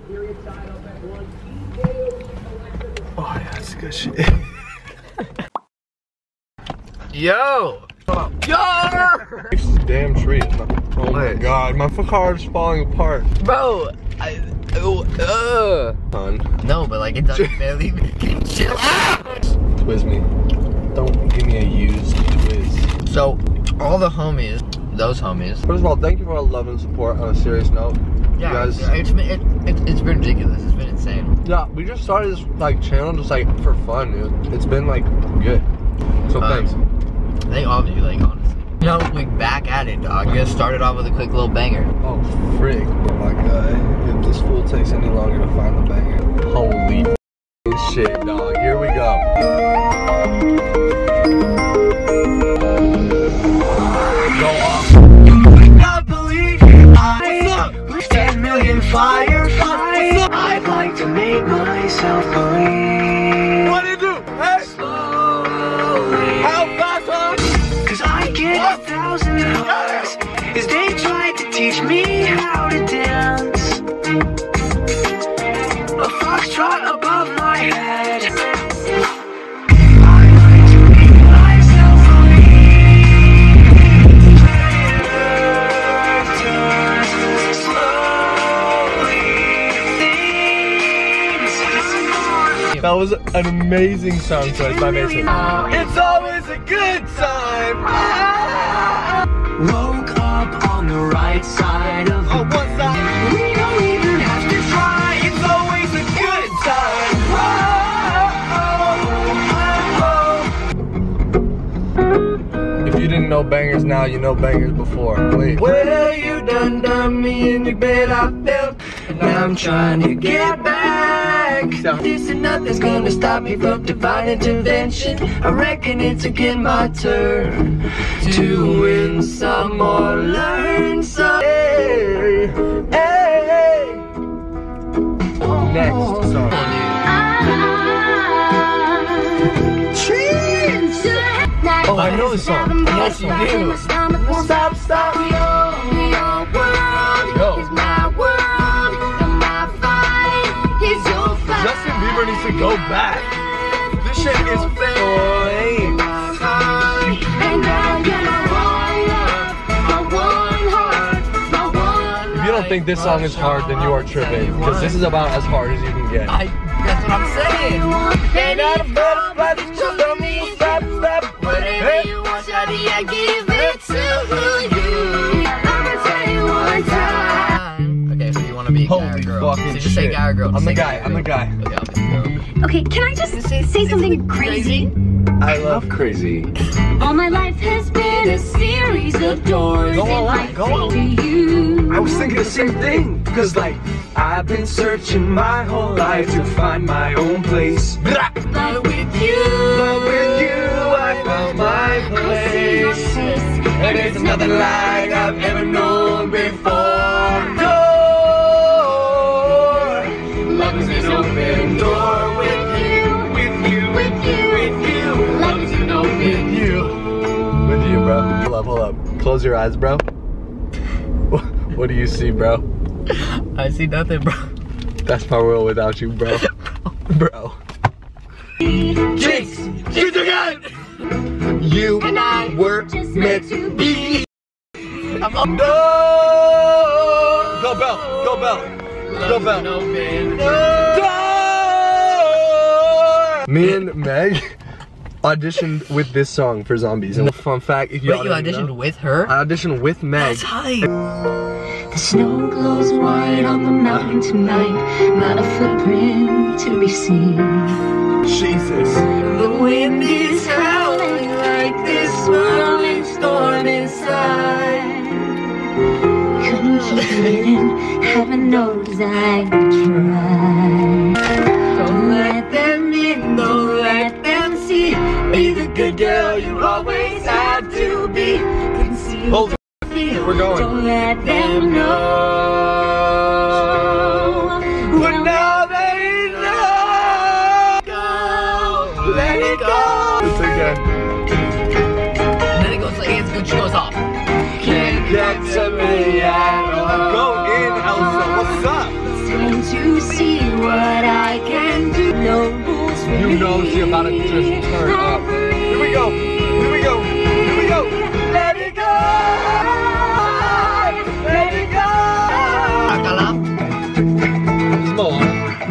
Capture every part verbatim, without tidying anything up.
Oh yeah, that's good shit. Yo! Yo! This is a damn tree. Oh my god, my car is falling apart. Bro, I. Uh. Son. No, but like it doesn't barely. Chill out! Twiz me. Don't give me a used Twiz. So, all the homies, those homies. First of all, thank you for all the love and support on a serious note. Yeah, you guys, yeah, it's been it, it, it's been ridiculous. It's been insane. Yeah, we just started this like channel just like for fun, dude. It's been like good. So Um, thanks. Thank all of you, like honestly. You know, we back at it, dog. Just started off with a quick little banger. Oh frig. Oh my god. If this fool takes any longer to find the banger. Holy shit, dog. Here we go. Go off. I believe I ten million fireflies. I'd like to make myself believe. What do you do? Hey! Slowly. How fast, huh? Cause I get a thousand hearts as they try to teach me how to dance. A foxtrot above my head. I like to make myself believe. That was an amazing song choice by Mason. It's always a good time. Woke up on the right side of the Oh, what side? We don't even have to try. It's always a good time. If you didn't know bangers now, you know bangers before. Wait. Well, you done done me in your bed, I felt. Now I'm trying to get back. This and nothing's gonna stop me from divine intervention. I reckon it's again my turn to win some or learn some. Hey, hey. Next song. Oh, I know this song. Yes, you do. Stop, stop. Your world Yo. is my world, and my fight is your fight. Justin Bieber needs to go back. This shit is fake. And now you're my one love, my one heart, my one If you don't think this song is hard, then you are tripping. Because this is about as hard as you can get. I, that's what I'm saying. Ain't not a butterfly that you love me. Stop, stop. whatever you want, shawty, I give it to you. I'ma tell you one time. Okay, so you want to be a guy or Holy girl? fucking So just say shit. guy or girl. I'm Just the say guy, or I'm the girl. guy. Okay, I'll be the girl. Okay, can I just say, say something crazy? I love crazy. All my life has been a series of doors. Go and on, I go say on. to you, I was thinking the same thing. Cause like, I've been searching my whole life to find my own place. but with you, But with you, I found my I see your place. face, And it's nothing like I've ever known before. Door, love is an open door with you, with you, with you, with you. Love is an open With you. With you, bro. Hold up, hold up. Close your eyes, bro. What do you see, bro? I see nothing, bro. That's my world without you, bro. Bro. Jinx, Jinx again. You and I were just meant meant to to be. be. I'm no. Go Bell. Go Bell. Go Bell. Door. Me and Meg auditioned with this song for Zombies. And fun fact, if you Wait, you already auditioned know, with her? I auditioned with Meg. That's hype. The snow glows white on the mountain tonight, not a footprint to be seen. Jesus. The wind is howling like this swirling storm inside. Couldn't keep it in, heaven knows I tried. Don't let them in, don't let them see. Be the good girl you always had to be. Conceal Holy the feel. we're going. Don't let them know. But now they know. Go, let it go. It's again. And then it goes like, it's good, she goes off. Can't get to me at all. Go in, Elsa. What's up? It's time to You know she about to just turn up. Here we go. Here we go. Here we go. Let it go. Let it go. Akalam. It's Moana.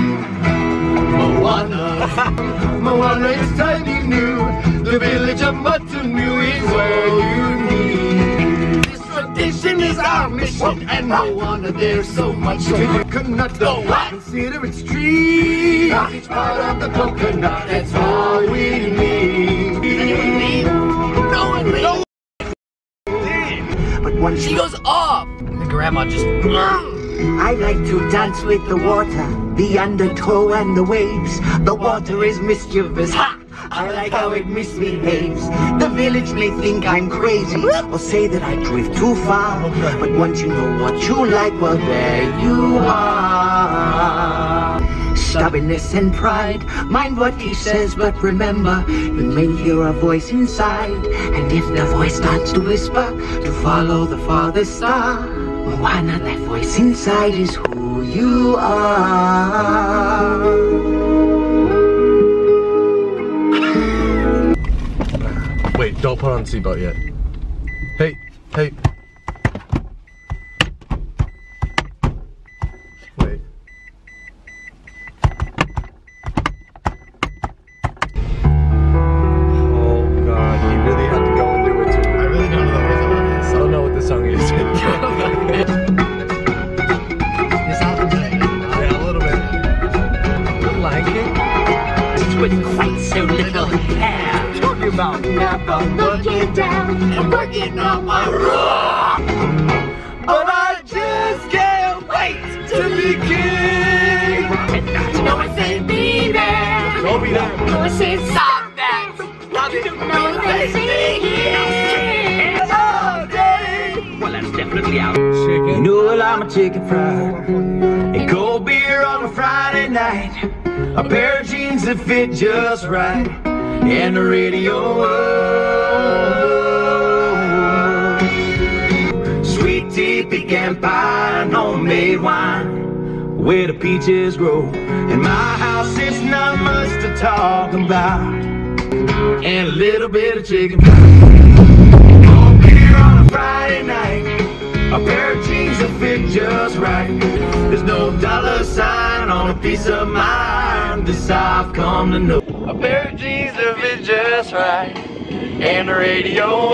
Moana. Moana is tiny new. The village of Matunu is where you need. This tradition is our mission, and Moana, there's so much to the coconut. The what? Consider its trees. Each part of the coconut, that's all we need. Anyone leave? No one leave. No. But once She goes off. And the grandma just. I like to dance with the water, the undertow and the waves. The water is mischievous. Ha! I like how it misbehaves. The village may think I'm crazy or say that I drift too far. But once you know what you like, well, there you are. Stubbornness and pride, mind what he says, but remember, you may hear a voice inside. And if the voice starts to whisper, to follow the farthest star, Moana, that voice inside is who you are. Wait, don't put on the seatbelt yet. Hey, hey. Wait. Oh God, he really had to go and do it too. I really don't know the words of this. I don't know what this song is. This album's like, Yeah, a little bit. The Lion King? With quite so little hair. Talking about Up, I'm looking down and working on my rock. But I just can't wait to be king. No one say be there. Go be there. No one say stop that. No one say be here all day. Well, that's definitely out. Chicken. You know well, I'm a chicken fried. And cold beer on a Friday night. A pair of jeans that fit just right. And the radio. Sweet tea, pecan pie, and homemade wine. Where the peaches grow. In my house, it's not much to talk about. And a little bit of chicken pie. Cold beer on a Friday night. A pair of jeans that fit just right. There's no dollar sign on a piece of mind. This I've come to know. A pair of jeans that fit just right. And the radio.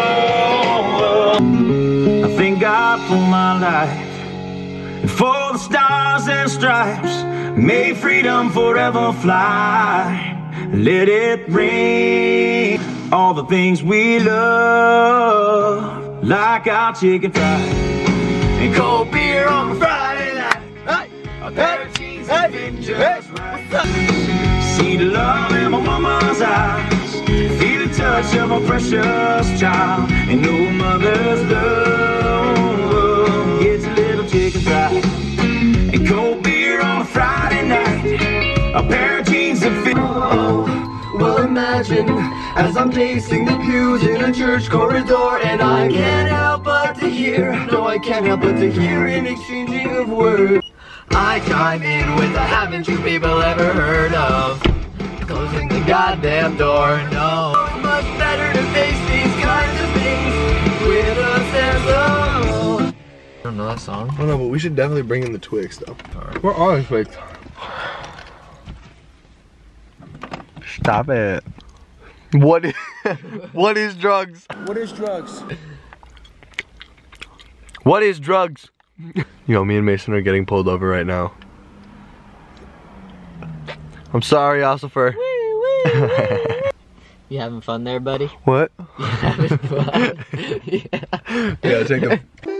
I thank God for my life. And for the stars and stripes. May freedom forever fly. Let it rain. All the things we love. Like our chicken fries and cold beer on a Friday night. Hey, a pair of jeans that fit just right. See the love in my woman's eyes. Feel the touch of a precious child. And no mother's love gets a little chicken fried and cold beer on a Friday night. A pair of jeans that fit. Well, imagine as I'm pacing the pews in a church corridor, and I can't help but to hear, no, I can't help but to hear an exchanging of words. I chime in with a haven't you people ever heard of closing the goddamn door? No, it's much better to face these kinds of things with a sense of. I don't know that song. I don't know, but we should definitely bring in the Twix though. Alright. We're always Twix. Stop it. What is, what is drugs? What is drugs? What is drugs? Yo, me and Mason are getting pulled over right now. I'm sorry, Ossifer. You having fun there, buddy? What? You having fun? Yeah. Yeah, take a